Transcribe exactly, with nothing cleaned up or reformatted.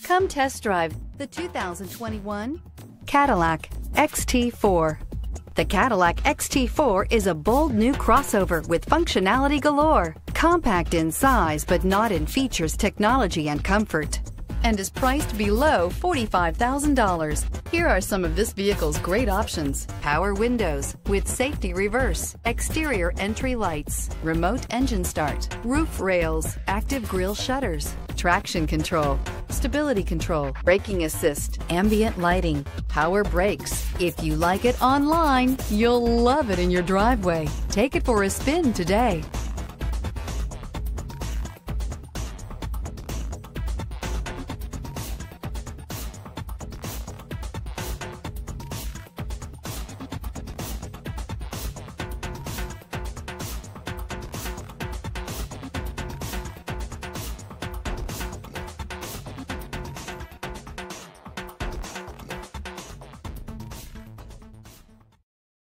Come test drive the two thousand twenty-one Cadillac X T four. The Cadillac X T four is a bold new crossover with functionality galore. Compact in size but not in features, technology, and comfort, and is priced below forty-five thousand dollars. Here are some of this vehicle's great options: power windows with safety reverse, exterior entry lights, remote engine start, roof rails, active grille shutters, traction control, stability control, braking assist, ambient lighting, power brakes. If you like it online, you'll love it in your driveway. Take it for a spin today.